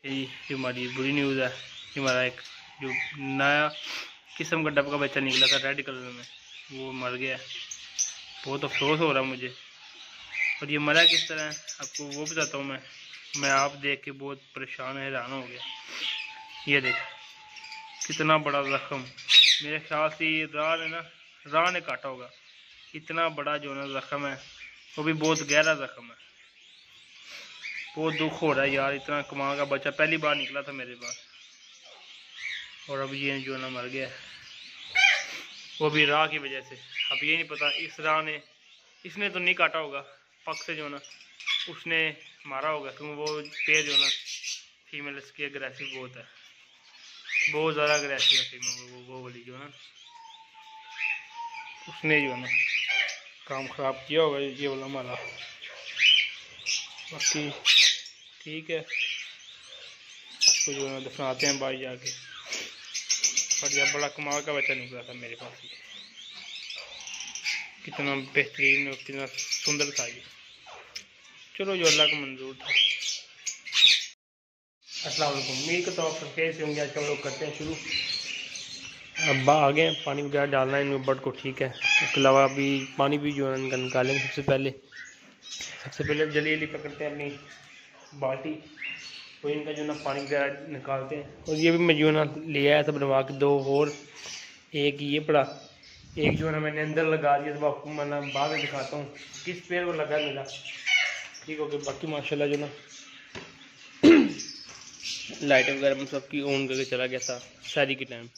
ये हमारी बुरी न्यूज़ है कि हमारा एक जो नया किस्म का डब का बच्चा निकला था रेड कलर में, वो मर गया। बहुत अफसोस हो रहा मुझे। और ये मरा किस तरह है आपको वो बताता हूँ मैं आप देख के बहुत परेशान हैरान हो गया। ये देख कितना बड़ा जख्म, मेरे ख्याल से ये राह ने काटा होगा। इतना बड़ा जो ना जख्म है, वो भी बहुत गहरा जख्म है। बहुत दुख हो रहा है यार, इतना कमाल का बच्चा पहली बार निकला था मेरे पास और अब ये जो ना मर गया, वो भी राह की वजह से। अब ये नहीं पता इस राह ने, इसने तो नहीं काटा होगा, पक से जो ना उसने मारा होगा, क्योंकि वो पेड़ जो ना फीमेल इसकी अग्रेसिव बहुत है, बहुत ज़्यादा अग्रेसिव है फीमेल। वो वाली जो ना उसने जो ना काम ख़राब किया होगा ये वाला हमारा। बाकी ठीक है, उसको जो है दफनाते हैं बाहर जाके। और यह बड़ा कमाल का बच्चा निकला था मेरे पास, ये कितना बेहतरीन और कितना सुंदर था ये। चलो जो अल्लाह को मंजूर था। अस्सलाम वालेकुम, उम्मीद करता हूँ सब कैसे होंगे। आज हम लोग करते हैं शुरू। अब आ गए, पानी वगैरह डालना है इनमें बर्ड को, ठीक है। उसके अलावा अभी पानी भी जो है निकालेंगे। सबसे पहले जल्दी पकड़ते हैं अपनी बाल्टी, तो इनका जो ना पानी वगैरह निकालते हैं। और ये भी मैं जो ना लिया है सब बनवा के, दो और एक ये पड़ा, एक जो है ना मैंने अंदर लगा दिया। तो आपको मैं बाद में दिखाता हूँ किस पेड़ को लगा मेरा, ठीक हो गया। बाकी माशाल्लाह जो ना लाइट वगैरह में सबकी ऑन करके चला गया था शादी के टाइम।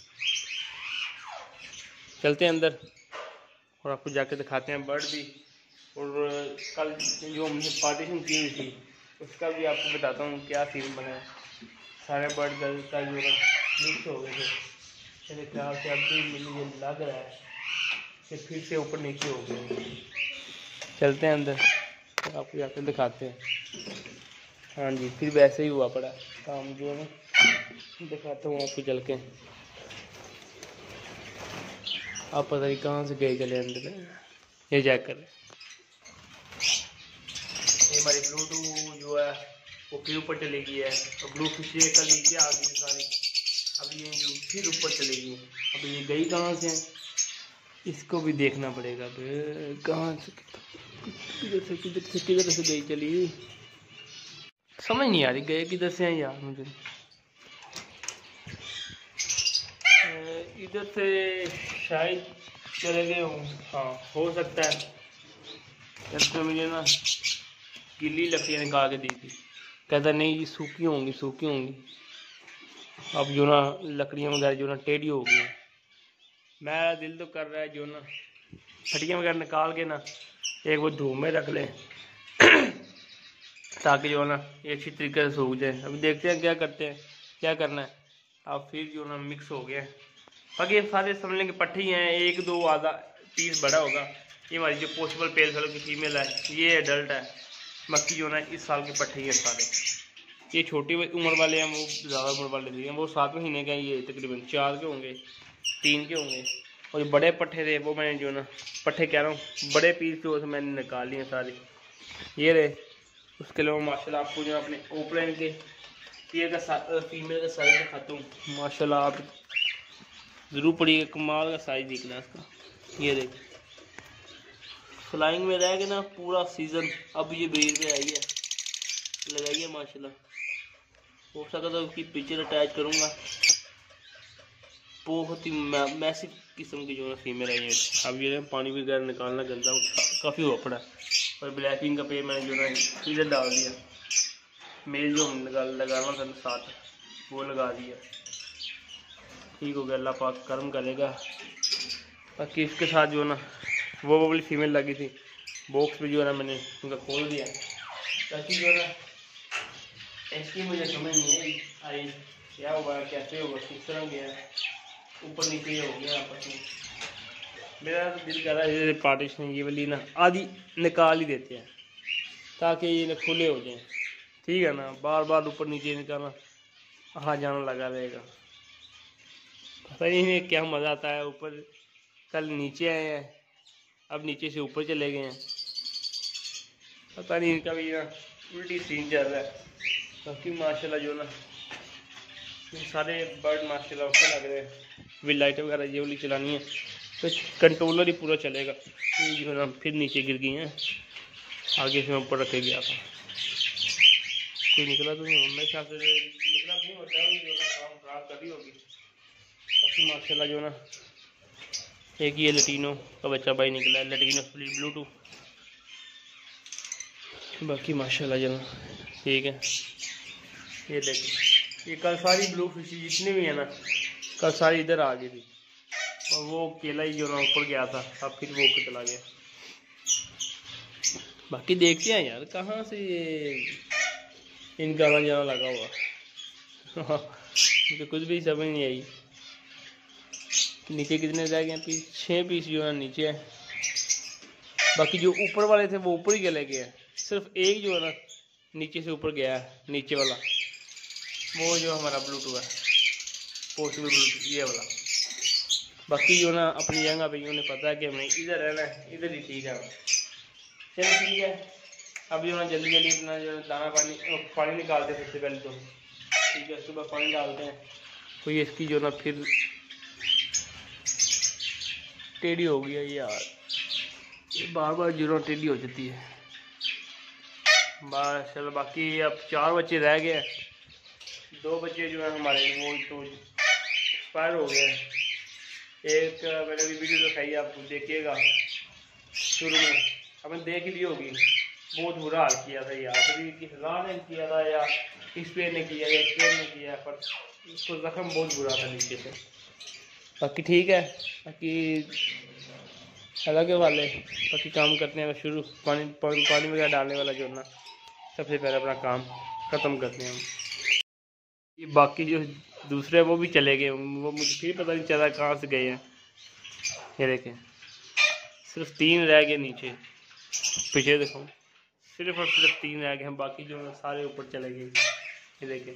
चलते हैं अंदर और आपको जाके दिखाते हैं बर्ड भी। और कल जो हमने पार्टीशन की हुई थी उसका भी आपको बताता हूँ क्या सीन बना है। सारे बर्ड का जो है मिक्स हो गए थे मेरे ख्याल से। अभी मुझे लग रहा है कि फिर से ऊपर नीचे हो गए। चलते हैं अंदर तो आपको जाकर दिखाते हैं। हाँ जी, फिर वैसे ही हुआ पड़ा काम जो है ना, दिखाता हूँ आपको चल के। आप पता नहीं कहाँ से गए चले अंदर, ये चेक कर। ये हमारी ब्लूटूथ जो है वो फिर ऊपर चली गई है, और ब्लू फिश कल नीचे आ गई सारी। अब ये जो फिर ऊपर चलेगी, अब ये गई कहाँ से है इसको भी देखना पड़ेगा। अब कहाँ से किधर से गई चली, समझ नहीं आ रही गए किधर से हैं यार मुझे। इधर से शायद चले गए हों, हाँ हो सकता है। तो मुझे ना गीली लकड़ियाँ निकाल के दी थी, कहता नहीं ये सूखी होंगी। अब जो ना लकड़ियाँ वगैरह जो ना टेढ़ी हो गई। मेरा दिल तो कर रहा है जो ना फटियाँ वगैरह निकाल के ना एक वो धूप में रख लें ताकि जो ना ये अच्छी तरीके से सूख जाए। अभी देखते हैं क्या करते हैं, क्या करना है। अब फिर जो ना मिक्स हो गया। बाकी ये सारे समझ लें कि पट्टी हैं, एक दो आधा पीस बड़ा होगा। ये हमारी जो पॉसिबल पेड़ सालों की फीमेल है, ये एडल्ट है। बाकी जो ना इस साल की पट्टी है सारे। ये छोटी उम्र वाले हैं, वो ज़्यादा उम्र वाले नहीं हैं, वो 7 महीने के हैं। ये तकरीबन 4 के होंगे, 3 के होंगे। और जो बड़े पट्ठे थे वो मैंने जो ना पट्ठे कह रहा हूँ बड़े पीस जो है मैंने निकाल लिए सारे, ये रहे। उसके अलावा माशाल्लाह आपको जो अपने ओपन के फीमेल का साइज दिखाता हूँ। माशाल्लाह आप ज़रूर पड़िएगा, कमाल का साइज निकला इसका। ये देख फ्लाइंग में रह गया ना पूरा सीज़न। अब ये ब्रीड पे आई है, लगाइए माशाल्लाह। हो सका तो उसकी पिक्चर अटैच करूँगा। बहुत ही मैसिव किस्म की जो है फीमेल आई है। अब ये पानी वगैरह निकालना गंदा काफ़ी हुआ पड़ा। और ब्लैकिंग का पे मैंने जो है इधर डाल दिया। मेल जो लगाना था साथ वो लगा दिया, ठीक हो गया। अल्लाह पाक कर्म करेगा। बाकी इसके साथ जो है ना वो वाली फीमेल लगी थी, बॉक्स भी जो है ना मैंने उनका खोल दिया ताकि जो है ना इसकी मुझे समझ नहीं आई क्या हुआ, कैसे होगा, किस तरह गया, ऊपर नीचे हो गया आपस में। मेरा तो दिल कर रहा है ये पार्टीशन ये वाली ना आधी निकाल ही देते हैं ताकि ये ना खुले हो जाएं, ठीक है ना। बार बार ऊपर नीचे निकालना आ जाना लगा रहेगा, पता नहीं क्या मज़ा आता है। ऊपर कल नीचे आए हैं, अब नीचे से ऊपर चले गए हैं। पता नहीं इनका भी ना उल्टी सीन चल रहा है। बाकी माशाल्लाह जो ना सारे बर्ड माशाल्लाह ओके लग रहे हैं। भी लाइट वगैरह ये वाली चलानी है तो कंट्रोलर ही पूरा चलेगा। जो है ना फिर नीचे गिर गई हैं, आगे से मैं ऊपर रखे गया था। कोई निकला तो नहीं, मेरे ख्याल से निकला नहीं होता है, जो ना काम खराब कर रही होगी। बाकी माशाल्लाह जो ना एक ये लटीनो का बच्चा भाई निकला है, लटीनो स्प्लिट ब्लू। बाकी माशाल्लाह जो ना ठीक है। ये देखिए ये कल सारी ब्लू फिश जितनी भी है ना कल सारी इधर आ गई थी, और वो केला ही जो ना ऊपर गया था, अब फिर वो ऊपर चला गया। बाकी देखते हैं यार कहाँ से इनका आना जाना लगा हुआ मुझे कुछ भी समझ नहीं आई। नीचे कितने रह गए पीस? 6 पीस जो है नीचे है। बाकी जो ऊपर वाले थे वो ऊपर ही चले गए, सिर्फ एक जो है ना नीचे से ऊपर गया है, नीचे वाला वो जो हमारा ब्लूटूथ है, पोर्टेबल ब्लूटूथ ये वाला। बाकी जो ना अपनी जगह पे उन्हें पता है कि हमें इधर रहना है, इधर ही ठीक है। चलो ठीक है, अब जो ना जल्दी जल्दी अपना जो दाना पानी निकालते हैं सबसे पहले तो। ठीक है, सुबह पानी डालते हैं तो ये इसकी जो ना फिर टेढ़ी हो गई है यार, ये बार बार जो ना टेढ़ी हो जाती है बस। चलो बाकी अब 4 बच्चे रह गए, 2 बच्चे जो है हमारे वो तो एक्सपायर हो गए। एक मैंने भी वीडियो दिखाई आपको, देखिएगा शुरू में आपने देख ली होगी, बहुत बुरा हाल किया था यार। कभी किस राह ने किया था या स्पेयर ने किया या स्पेयर ने किया, पर उसको जख्म बहुत बुरा था नीचे से। बाकी ठीक है, बाकी अलग वाले बाकी काम करते हैं शुरू। पानी वगैरह डालने वाला जो ना सबसे पहले अपना काम ख़त्म करते हैं हम। ये बाकी जो दूसरे वो भी चले गए, वो मुझे फिर पता नहीं चला कहाँ से गए हैं। ये देखें सिर्फ 3 रह गए नीचे, पीछे देखो सिर्फ और सिर्फ 3 रह गए हैं, बाकी जो सारे ऊपर चले गए। ये देखें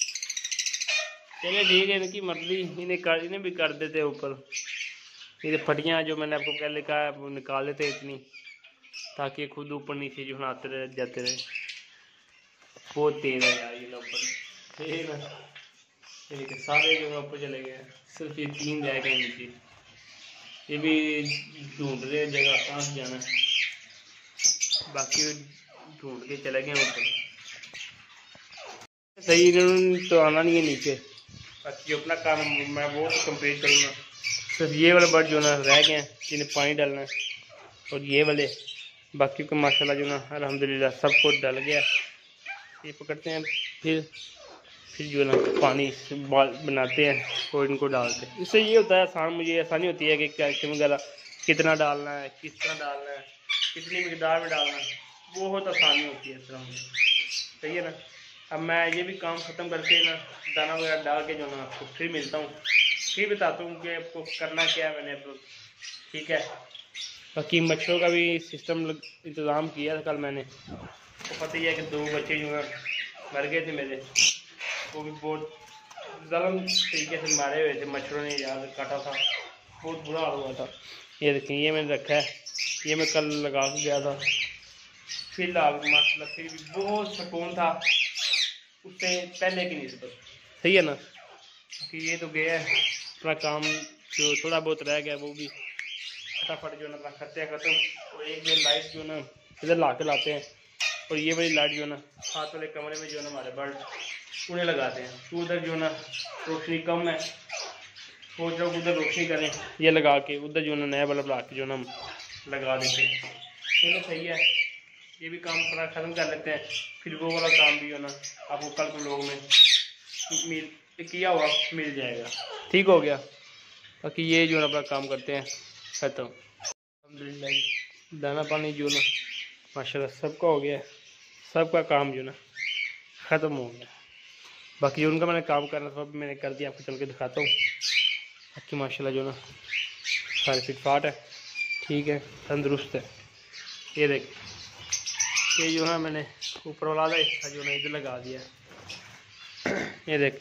चलिए ठीक है, इनकी मर्जी, इन्हें भी कर देते ऊपर। ये फटियाँ जो मैंने आपको पहले कहा वो निकाल देते इतनी, ताकि खुद ऊपर नीचे जो आते रहे जाते रहे। बहुत तेज है यार ये ऊपर, ठीक है ना। ठीक है, सारे जो ऊपर चले गए, सिर्फ ये 3 रह गए नीचे। ये भी ढूंढ रहे जगह कहाँ से जाना है, बाकी ढूंढ के चले गए ऊपर। सही इन्होंने तो आना नहीं है नीचे, बाकी जो अपना काम मैं वो कंप्लीट करूँगा। सिर्फ ये वाले बर्ड जो ना रह गए हैं जिन्हें पानी डालना है, और ये वाले बाकी को माशाल्लाह जो ना अल्हम्दुलिल्लाह सब कुछ डल गया। ये पकड़ते हैं फिर जो ना पानी बनाते हैं और इनको डालते हैं। इससे ये होता है आसान, मुझे आसानी होती है कि कैल्शियम वगैरह कितना डालना है, किस तरह डालना है, कितनी मिकदार में डालना है, बहुत आसानी होती है इस तरह मुझे। सही है ना। अब मैं ये भी काम ख़त्म करके ना दाना वगैरह डाल के जो ना आपको फिर मिलता हूँ, फिर बताता हूँ कि आपको करना क्या है मैंने आपको। ठीक है, बाकी मच्छरों का भी सिस्टम इंतज़ाम किया था कल मैंने। तो पता ही है कि 2 बच्चे जो है मर गए थे मेरे, वो भी बहुत ज़्यादा तरीके से मारे हुए थे, मच्छरों ने याद काटा था, बहुत बुरा हाल हुआ था। ये देखिए ये मैंने रखा है, ये मैं कल लगा के गया था। फिलहाल माशाल्लाह फिर भी बहुत सुकून था उससे पहले की निस्बत। सही है ना। कि ये तो गया है अपना काम, जो थोड़ा बहुत रह गया वो भी फटाफट जो ना अपना करते हैं ख़त्म। और एक जो लाइट जो ना इधर ला के लाते हैं, और ये वाली लाइट जो ना हाथ वाले कमरे में जो ना हमारे बर्ड उन्हें लगाते हैं। तो उधर जो ना रोशनी कम है, सोच रहा हूँ उधर रोशनी करें, ये लगा के उधर जो ना नया बल्ब ला के जो ना हम लगा देते हैं। चलो सही है, ये भी काम थोड़ा ख़त्म कर लेते हैं, फिर वो वाला काम भी जो ना आपको कल के लोग में किया हुआ मिल जाएगा। ठीक हो गया। बाकी ये जो ना अपना काम करते हैं ख़त्म। अल्हम्दुलिल्लाह दाना पानी जो ना माशाल्लाह सबका हो गया, सबका काम जो ना ख़त्म हो गया। बाकी जो उनका मैंने काम करना था मैंने कर दिया, आपको चल के दिखाता हूँ। बाकी माशाल्लाह जो ना सारे फिटफाट है, ठीक है, तंदुरुस्त है। ये देख ये जो है मैंने ऊपर वाला हिस्सा जो ना इधर लगा दिया है, ये देख,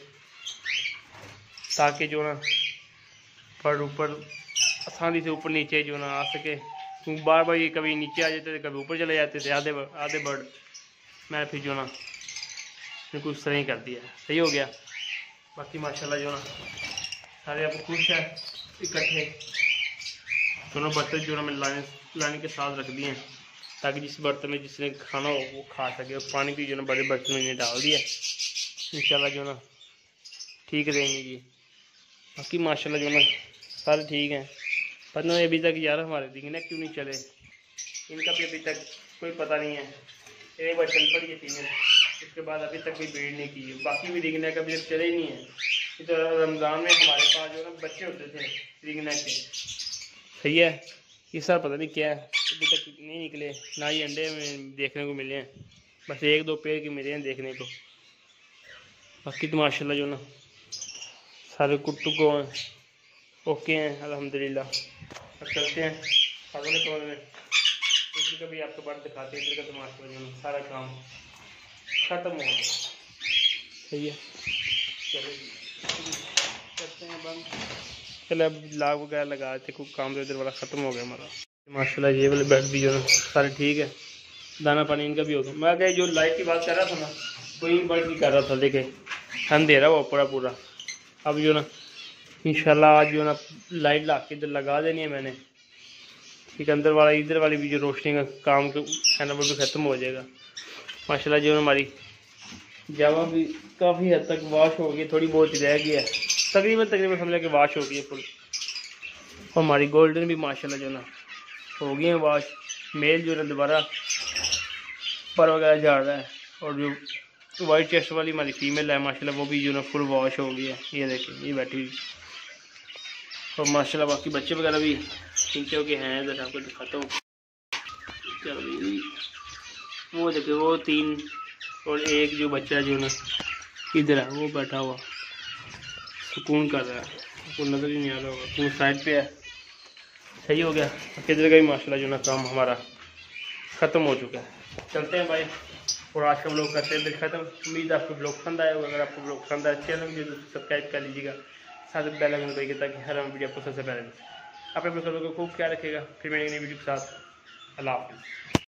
ताकि जो ना पर ऊपर आसानी से ऊपर नीचे जो ना आ सके। बार बार ये कभी नीचे आ जाते थे, कभी ऊपर चले जाते थे आधे बर्ड। मैं फिर जो ना बिल्कुल इस तरह ही कर दिया, सही हो गया। बाकी माशाल्लाह जो ना सारे आपको खुश है इकट्ठे। दोनों बर्तन जो ना मैंने लाने के साथ रख दिए हैं ताकि जिस बर्तन में जिसने खाना हो वो खा सके। और पानी भी जो ना बड़े बर्तन में डाल दिया, इंशाल्लाह जो ना ठीक रहेंगे जी। बाकी माशाल्लाह जो ना सारे ठीक हैं। पर ना अभी तक यार हमारे दिखने क्यों नहीं चले, इनका भी अभी तक कोई पता नहीं है। एक बार चल पड़ी है फीमेल, उसके बाद अभी तक कोई ब्रीड नहीं की है। बाकी भी रिंगने का अभी तक चले ही नहीं है। तो रमज़ान में हमारे पास जो ना बच्चे होते थे रिंगने के, सही है। इस साल पता नहीं क्या है, अभी तक नहीं निकले, ना ही अंडे में देखने को मिले हैं। बस एक दो पेड़ के मिले हैं देखने को। बाकी तो माशाल्लाह जो ना सारे कुट्टू को हैं, ओके हैं अल्हम्दुलिल्लाह। अब चलते हैं अगले तौर में। इधर का भी आपको बात दिखाते हैं। इधर का तो माशाल्लाह जो ना सारा काम ख़त्म हो गया, सही है। चलो करते हैं बंद। चलो अब लाग वगैरह लगा थे, कुछ काम तो इधर वाला ख़त्म हो गया हमारा। माशाल्लाह ये वाले बेड भी जो ना सारे ठीक है, दाना पानी इनका भी हो गया। मैं क्या जो लाइट की बात कर रहा था ना, वही बर्ड की कर रहा था। देखे अंधेरा हुआ पूरा पूरा। अब जो ना इंशाल्लाह आज जो ना लाइट ला के इधर लगा देनी है मैंने, ठीक। अंदर वाला इधर वाली भी जो रोशनी का काम है ना वो भी ख़त्म हो जाएगा। माशाल्लाह जो हमारी जावा भी काफ़ी हद तक वॉश हो गई, थोड़ी बहुत रह गई है, तकरीबन समझ के वॉश हो गई है फुल। और हमारी गोल्डन भी माशाल्लाह जो ना हो गई है वॉश। मेल जो ना दोबारा पर वगैरह झाड़ रहा है। और जो वाइट चेस्ट वाली हमारी फीमेल है माशाल्लाह वो भी जो ना फुल वॉश हो गई है। ये देखिए ये बैठी हुई। और माशाल्लाह बाकी बच्चे वगैरह भी नीचे के हैं, इधर आपको दिखाता हूँ। चलो वो देखिए वो 3 और एक जो बच्चा जो ना इधर है वो बैठा हुआ सुकून कर रहा है, आपको नज़र ही नहीं आ रहा होगा, वो साइड पे है, सही हो गया। इधर का भी माशाल्लाह जो ना काम हमारा ख़त्म हो चुका है। चलते हैं भाई और आज का ब्लॉग करते हैं ख़त्म। उम्मीद है आपको ब्लॉग पसंद आया होगा। अगर आपको ब्लॉग पसंद आया चैनल को सब्सक्राइब कर लीजिएगा, साथ में बेल आइकन दबाइएगा ताकि हर वीडियो आपको सबसे पहले। आप अपने सभी को खूब ख्याल रखिएगा। फिर मिलेंगे नई वीडियो के साथ। अल्लाह हाफ़िज़।